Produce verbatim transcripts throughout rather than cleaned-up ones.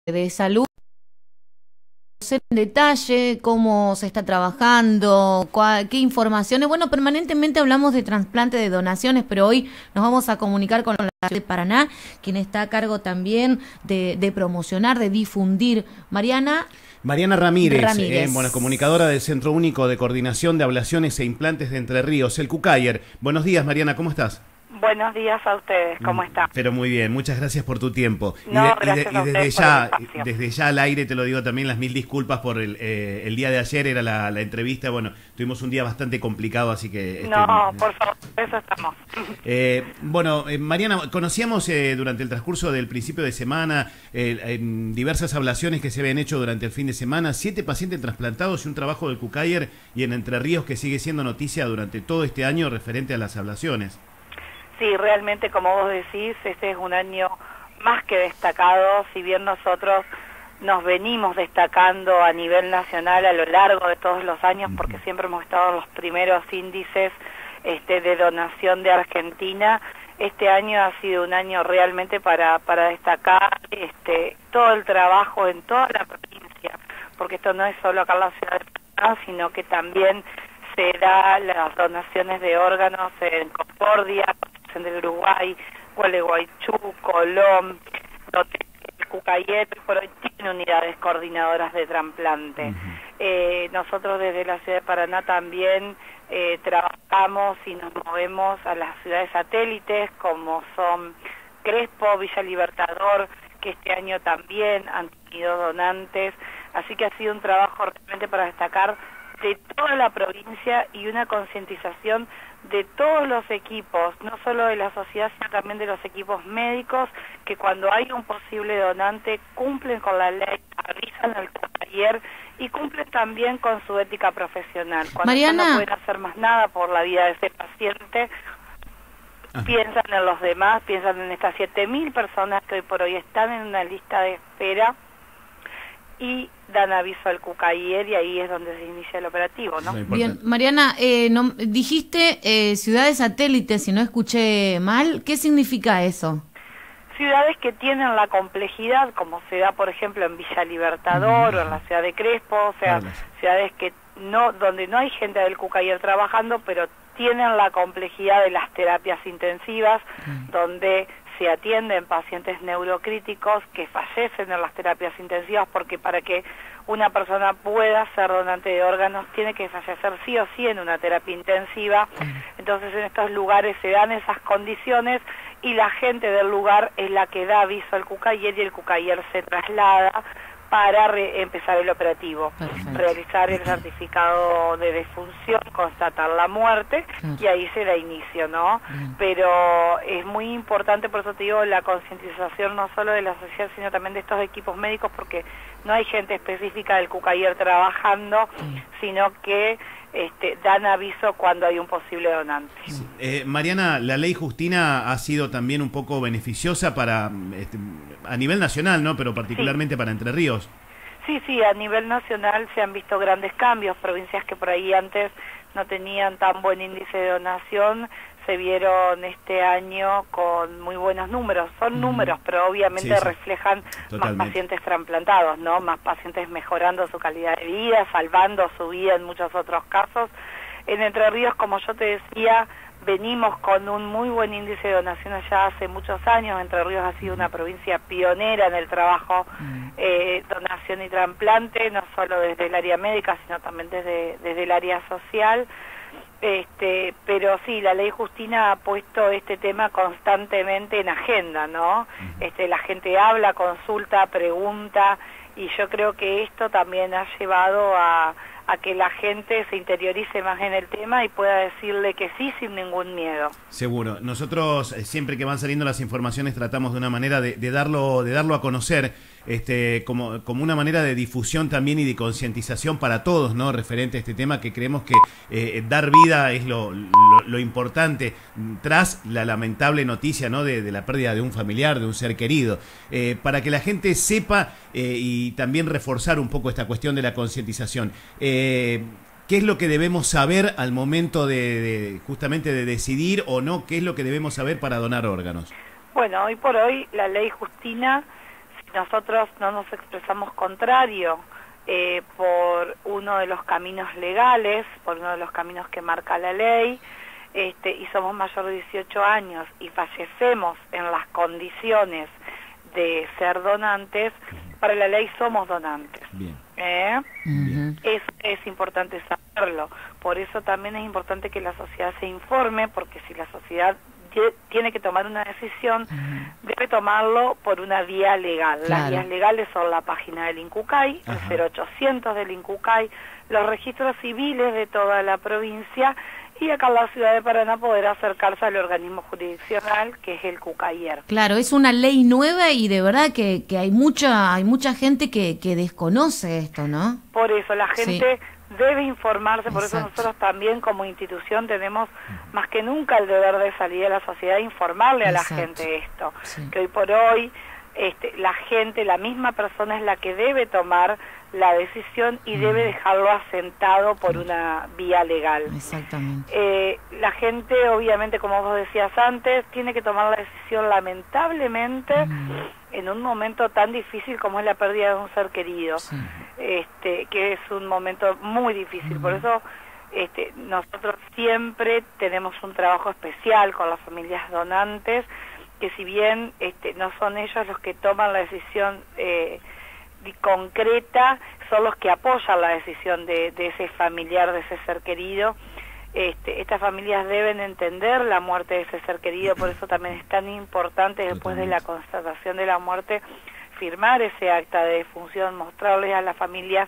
de salud, en detalle cómo se está trabajando, cuál, qué informaciones. Bueno, permanentemente hablamos de trasplante, de donaciones, pero hoy nos vamos a comunicar con la de Paraná, quien está a cargo también de, de promocionar, de difundir. Mariana. Mariana Ramírez, Ramírez. Eh, bueno, comunicadora del Centro Único de Coordinación de Ablaciones e Implantes de Entre Ríos, el CUCAIER. Buenos días, Mariana, ¿cómo estás? Buenos días a ustedes, ¿cómo están? Pero muy bien, muchas gracias por tu tiempo. No, y, de, gracias y, de, a y desde ustedes ya, por el espacio. desde ya al aire te lo digo también, las mil disculpas por el, eh, el día de ayer, era la, la entrevista, bueno, tuvimos un día bastante complicado, así que... No, este, por favor, por eso estamos. Eh, bueno, eh, Mariana, conocíamos eh, durante el transcurso del principio de semana eh, en diversas ablaciones que se habían hecho durante el fin de semana, siete pacientes trasplantados y un trabajo del CUCAIER y en Entre Ríos que sigue siendo noticia durante todo este año referente a las ablaciones. Sí, realmente, como vos decís, este es un año más que destacado, si bien nosotros nos venimos destacando a nivel nacional a lo largo de todos los años, porque siempre hemos estado en los primeros índices este, de donación de Argentina. Este año ha sido un año realmente para, para destacar este, todo el trabajo en toda la provincia, porque esto no es solo acá en la ciudad de Paraná, sino que también se da las donaciones de órganos en Concordia, en del Uruguay, Gualeguaychú, Colón, el CUCAIER por hoy tiene unidades coordinadoras de trasplante. Uh-huh. eh, nosotros desde la ciudad de Paraná también eh, trabajamos y nos movemos a las ciudades satélites como son Crespo, Villa Libertador, que este año también han tenido donantes, así que ha sido un trabajo realmente para destacar de toda la provincia y una concientización de todos los equipos, no solo de la sociedad, sino también de los equipos médicos, que cuando hay un posible donante cumplen con la ley, avisan al CUCAIER y cumplen también con su ética profesional. Cuando Mariana, no pueden hacer más nada por la vida de ese paciente, Ajá. piensan en los demás, piensan en estas siete mil personas que hoy por hoy están en una lista de espera y dan aviso al CUCAIER y ahí es donde se inicia el operativo, ¿no? Bien, Mariana, eh, no, dijiste eh, ciudades satélites, si no escuché mal, ¿qué significa eso? Ciudades que tienen la complejidad, como se da, por ejemplo, en Villa Libertador uh-huh. o en la ciudad de Crespo, o sea, vale. ciudades que no, donde no hay gente del CUCAIER trabajando, pero tienen la complejidad de las terapias intensivas, uh-huh. donde se atienden pacientes neurocríticos que fallecen en las terapias intensivas, porque para que una persona pueda ser donante de órganos tiene que fallecer sí o sí en una terapia intensiva. Entonces en estos lugares se dan esas condiciones y la gente del lugar es la que da aviso al CUCAIER y el CUCAIER se traslada para re empezar el operativo, Perfecto. realizar el certificado de defunción, constatar la muerte claro. y ahí se da inicio, ¿no? Bien. Pero es muy importante, por eso te digo, la concientización no solo de la sociedad, sino también de estos equipos médicos, porque no hay gente específica del CUCAIER trabajando, sí. sino que este, dan aviso cuando hay un posible donante. Sí. Eh, Mariana, la ley Justina ha sido también un poco beneficiosa para este, a nivel nacional, ¿no? Pero particularmente sí. para Entre Ríos. Sí, sí, a nivel nacional se han visto grandes cambios. Provincias que por ahí antes no tenían tan buen índice de donación se vieron este año con muy buenos números. Son mm. números, pero obviamente sí, sí. reflejan Totalmente. más pacientes trasplantados, ¿no? Más pacientes mejorando su calidad de vida, salvando su vida en muchos otros casos. En Entre Ríos, como yo te decía, venimos con un muy buen índice de donaciones ya hace muchos años. Entre Ríos ha sido una provincia pionera en el trabajo mm. eh, donación y trasplante, no solo desde el área médica, sino también desde, desde el área social. Este, pero sí, la ley Justina ha puesto este tema constantemente en agenda, ¿no? Uh-huh. Este, la gente habla, consulta, pregunta, y yo creo que esto también ha llevado a, a que la gente se interiorice más en el tema y pueda decirle que sí sin ningún miedo. Seguro. Nosotros eh, siempre que van saliendo las informaciones tratamos de una manera de, de darlo, de darlo a conocer. Este, como, como una manera de difusión también y de concientización para todos, ¿no? Referente a este tema, que creemos que eh, dar vida es lo, lo, lo importante tras la lamentable noticia, ¿no? de, de la pérdida de un familiar, de un ser querido, eh, para que la gente sepa eh, y también reforzar un poco esta cuestión de la concientización. Eh, ¿Qué es lo que debemos saber al momento de, de justamente de decidir o no? ¿Qué es lo que debemos saber para donar órganos? Bueno, hoy por hoy la ley Justina nosotros no nos expresamos contrario eh, por uno de los caminos legales, por uno de los caminos que marca la ley, este, y somos mayor de dieciocho años y fallecemos en las condiciones de ser donantes, para la ley somos donantes. Bien. ¿Eh? Ujú. Es, es importante saberlo. Por eso también es importante que la sociedad se informe, porque si la sociedad tiene que tomar una decisión, uh-huh. debe tomarlo por una vía legal. Claro. Las vías legales son la página del INCUCAI, uh-huh. el cero ochocientos del INCUCAI, los registros civiles de toda la provincia, y acá en la ciudad de Paraná poder acercarse al organismo jurisdiccional que es el CUCAIER. Claro, es una ley nueva y de verdad que, que hay mucha hay mucha gente que, que desconoce esto, ¿no? Por eso la gente sí. debe informarse, por Exacto. eso nosotros también como institución tenemos más que nunca el deber de salir a la sociedad e informarle Exacto. a la gente esto, sí. que hoy por hoy este, la gente, la misma persona es la que debe tomar la decisión y mm. debe dejarlo asentado por una vía legal. Exactamente. Eh, la gente, obviamente, como vos decías antes, tiene que tomar la decisión, lamentablemente, mm. en un momento tan difícil como es la pérdida de un ser querido, sí. este, que es un momento muy difícil. Mm. Por eso este, nosotros siempre tenemos un trabajo especial con las familias donantes, que si bien este, no son ellos los que toman la decisión eh, concreta, son los que apoyan la decisión de, de ese familiar, de ese ser querido. Este, estas familias deben entender la muerte de ese ser querido, por eso también es tan importante después de la constatación de la muerte firmar ese acta de defunción, mostrarles a las familias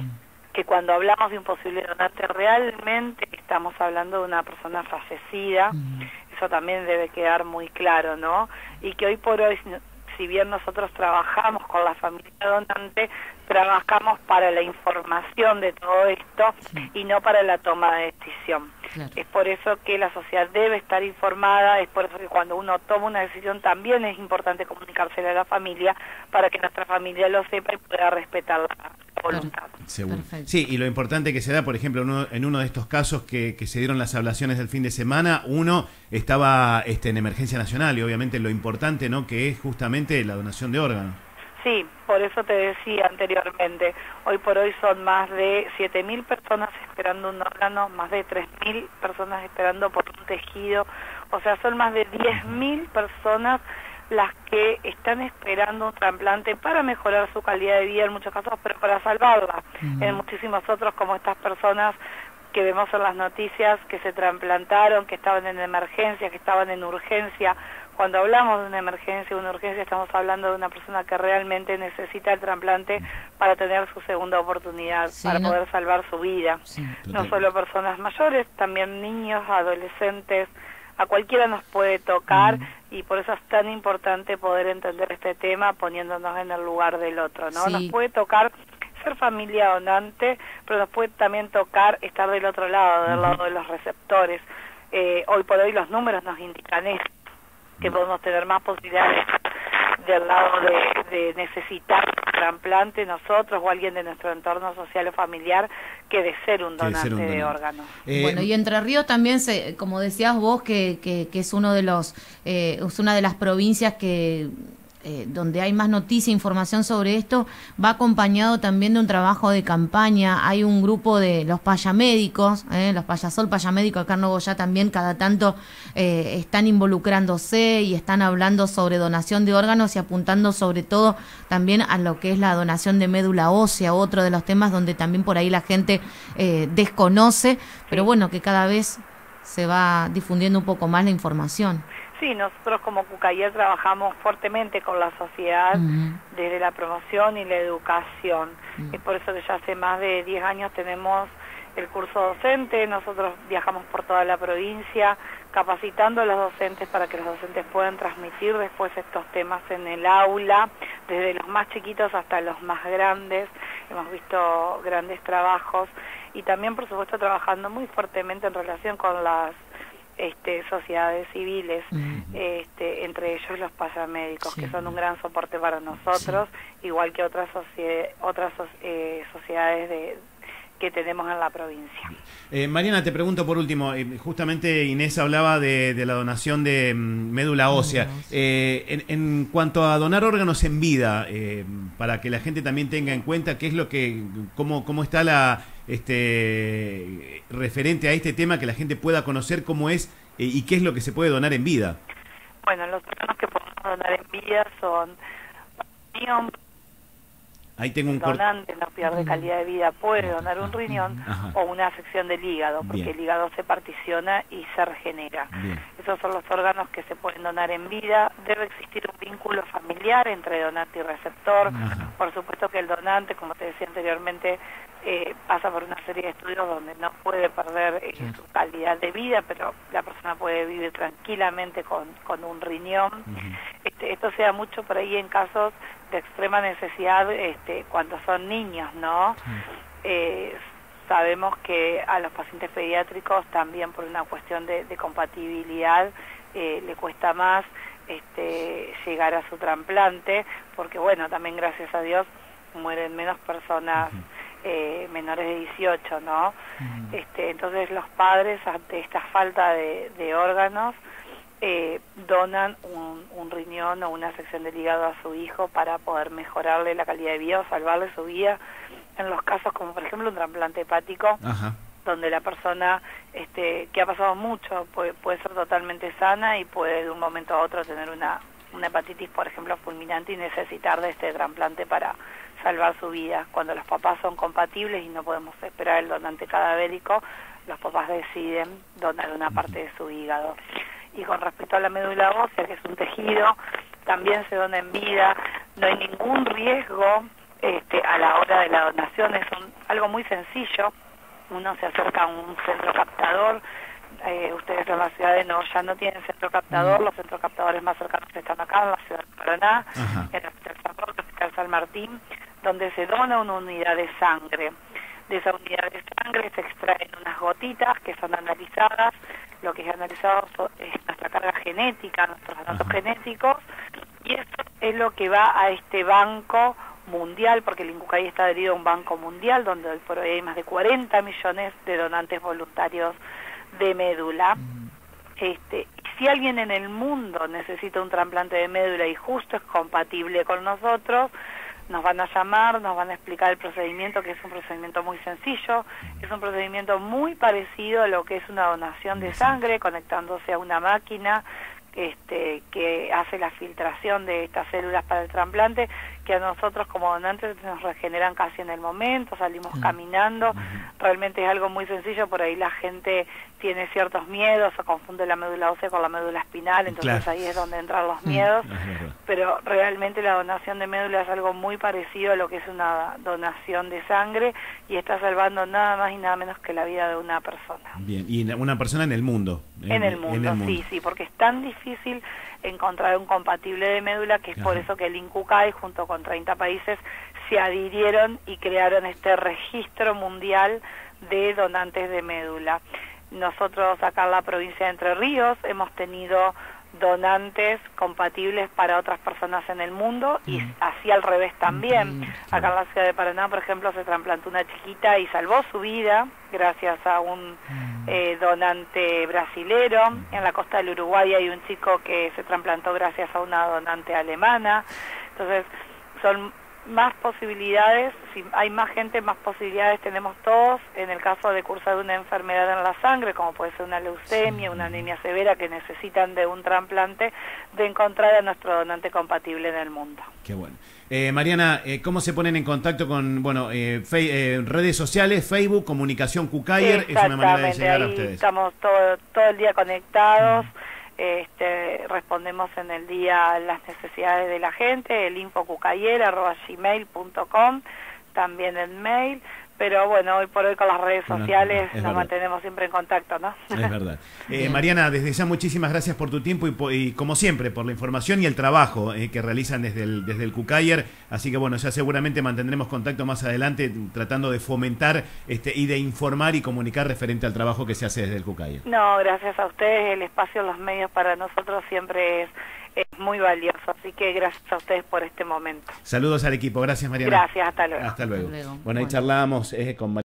que cuando hablamos de un posible donante realmente estamos hablando de una persona fallecida. Eso también debe quedar muy claro, ¿no? Y que hoy por hoy, si bien nosotros trabajamos con la familia donante, trabajamos para la información de todo esto sí. y no para la toma de decisión. Claro. Es por eso que la sociedad debe estar informada, es por eso que cuando uno toma una decisión también es importante comunicársela a la familia para que nuestra familia lo sepa y pueda respetar la voluntad. Seguro. Sí, y lo importante que se da, por ejemplo, en uno, en uno de estos casos que, que se dieron las ablaciones del fin de semana, uno estaba este, en emergencia nacional y obviamente lo importante, ¿no?, que es justamente la donación de órganos. Sí, por eso te decía anteriormente, hoy por hoy son más de siete mil personas esperando un órgano, más de tres mil personas esperando por un tejido, o sea, son más de diez mil personas las que están esperando un trasplante para mejorar su calidad de vida en muchos casos, pero para salvarla. Uh-huh. En muchísimos otros, como estas personas que vemos en las noticias que se trasplantaron, que estaban en emergencia, que estaban en urgencia. Cuando hablamos de una emergencia, una urgencia, estamos hablando de una persona que realmente necesita el trasplante para tener su segunda oportunidad, sí, para ¿no? poder salvar su vida. Sí, no solo personas mayores, también niños, adolescentes, a cualquiera nos puede tocar mm. y por eso es tan importante poder entender este tema poniéndonos en el lugar del otro, ¿no? Sí. Nos puede tocar ser familia donante, pero nos puede también tocar estar del otro lado, del uh-huh. lado de los receptores. Eh, hoy por hoy los números nos indican eso, que uh-huh. podemos tener más posibilidades del lado de, de necesitar un trasplante nosotros o alguien de nuestro entorno social o familiar que de ser un donante, ser un donante. de órganos. Eh, bueno, y Entre Ríos también, se, como decías vos, que, que, que es uno de los eh, es una de las provincias que Eh, donde hay más noticia, información sobre esto, va acompañado también de un trabajo de campaña. Hay un grupo de los payamédicos, eh, los payasol, payamédicos acá en Nogoyá también cada tanto eh, están involucrándose y están hablando sobre donación de órganos y apuntando sobre todo también a lo que es la donación de médula ósea, otro de los temas donde también por ahí la gente eh, desconoce, pero bueno, que cada vez se va difundiendo un poco más la información. Sí, nosotros como CUCAIER trabajamos fuertemente con la sociedad uh-huh. desde la promoción y la educación. Uh-huh. Es por eso que ya hace más de diez años tenemos el curso docente, nosotros viajamos por toda la provincia capacitando a los docentes para que los docentes puedan transmitir después estos temas en el aula, desde los más chiquitos hasta los más grandes. Hemos visto grandes trabajos y también, por supuesto, trabajando muy fuertemente en relación con las Este, sociedades civiles, uh-huh. este, entre ellos los payamédicos, sí. que son un gran soporte para nosotros, sí. igual que otras, socie- otras eh, sociedades de, que tenemos en la provincia. Eh, Mariana, te pregunto por último, eh, justamente Inés hablaba de, de la donación de mm, médula ósea. Eh, en, en cuanto a donar órganos en vida, eh, para que la gente también tenga en cuenta qué es lo que, cómo, cómo está la este referente a este tema, que la gente pueda conocer cómo es eh, y qué es lo que se puede donar en vida. Bueno, los órganos que podemos donar en vida son riñón. Ahí tengo un El donante no pierde calidad de vida, puede donar un riñón Ajá. o una sección del hígado, porque Bien. el hígado se particiona y se regenera. Bien. Esos son los órganos que se pueden donar en vida. Debe existir un vínculo familiar entre donante y receptor. Ajá. Por supuesto que el donante, como te decía anteriormente, eh, pasa por una serie de estudios donde no puede perder eh, Sí. su calidad de vida, pero la persona puede vivir tranquilamente con, con un riñón. Ujú. Este, esto se da mucho por ahí en casos de extrema necesidad, este, cuando son niños, ¿no? Eh, sabemos que a los pacientes pediátricos también por una cuestión de, de compatibilidad eh, le cuesta más este, llegar a su trasplante, porque bueno, también gracias a Dios mueren menos personas eh, menores de dieciocho, ¿no? Uh-huh. Este, entonces los padres ante esta falta de, de órganos Eh, donan un, un riñón o una sección del hígado a su hijo para poder mejorarle la calidad de vida o salvarle su vida en los casos como por ejemplo un trasplante hepático. Ajá. Donde la persona este, que ha pasado mucho puede, puede ser totalmente sana y puede de un momento a otro tener una, una hepatitis por ejemplo fulminante y necesitar de este trasplante para salvar su vida. Cuando los papás son compatibles y no podemos esperar el donante cadavérico, los papás deciden donar una parte de su hígado. Y con respecto a la médula ósea, que es un tejido, también se dona en vida, no hay ningún riesgo este, a la hora de la donación, es un, algo muy sencillo. Uno se acerca a un centro captador, eh, ustedes en la ciudad de Noya no tienen centro captador, los centros captadores más cercanos están acá en la ciudad de Paraná, Ajá. en el Hospital San Roque, el Hospital San Martín, donde se dona una unidad de sangre. De esa unidad de sangre se extraen unas gotitas que son analizadas. Lo que es analizado es nuestra carga genética, nuestros datos Ajá. genéticos, y eso es lo que va a este banco mundial, porque el INCUCAI está adherido a un banco mundial, donde hoy por hoy hay más de cuarenta millones de donantes voluntarios de médula. Uh-huh. Este, si alguien en el mundo necesita un trasplante de médula y justo es compatible con nosotros, nos van a llamar, nos van a explicar el procedimiento, que es un procedimiento muy sencillo, es un procedimiento muy parecido a lo que es una donación de sangre, conectándose a una máquina este, que hace la filtración de estas células para el trasplante, que a nosotros como donantes nos regeneran casi en el momento, salimos sí. caminando, realmente es algo muy sencillo. Por ahí la gente tiene ciertos miedos o confunde la médula ósea con la médula espinal, entonces claro. ahí es donde entran los miedos, pero realmente la donación de médula es algo muy parecido a lo que es una donación de sangre y está salvando nada más y nada menos que la vida de una persona. Bien, y una persona en el mundo. En, en, el, mundo, en el mundo, sí, sí, porque es tan difícil encontrar un compatible de médula que es Ajá. por eso que el INCUCAI junto con treinta países se adhirieron y crearon este registro mundial de donantes de médula. Nosotros acá en la provincia de Entre Ríos hemos tenido donantes compatibles para otras personas en el mundo y mm. así al revés también. Mm, acá en la ciudad de Paraná, por ejemplo, se trasplantó una chiquita y salvó su vida gracias a un mm. eh, donante brasilero. Mm. En la costa del Uruguay hay un chico que se trasplantó gracias a una donante alemana. Entonces, son más posibilidades, si hay más gente, más posibilidades tenemos todos en el caso de cursar una enfermedad en la sangre, como puede ser una leucemia, una anemia severa que necesitan de un trasplante, de encontrar a nuestro donante compatible en el mundo. Qué bueno. Eh, Mariana, eh, ¿cómo se ponen en contacto con bueno eh, fe, eh, redes sociales, Facebook, Comunicación Cucayer? Es una manera de llegar a ustedes. Estamos todo, todo el día conectados. Mm. Este, respondemos en el día las necesidades de la gente, el info cucayer arroba gmail punto com, también el mail, pero bueno, hoy por hoy con las redes sociales no, no, nos verdad. mantenemos siempre en contacto, ¿no? Es verdad. Eh, Mariana, desde ya muchísimas gracias por tu tiempo y, y como siempre por la información y el trabajo eh, que realizan desde el, desde el Cucayer, así que bueno, ya seguramente mantendremos contacto más adelante tratando de fomentar este, y de informar y comunicar referente al trabajo que se hace desde el Cucayer. No, gracias a ustedes, el espacio en los medios para nosotros siempre es es muy valioso, así que gracias a ustedes por este momento. Saludos al equipo, gracias Mariana. Gracias, hasta luego. Hasta luego. Hasta luego. Bueno, ahí bueno. charlamos eh, con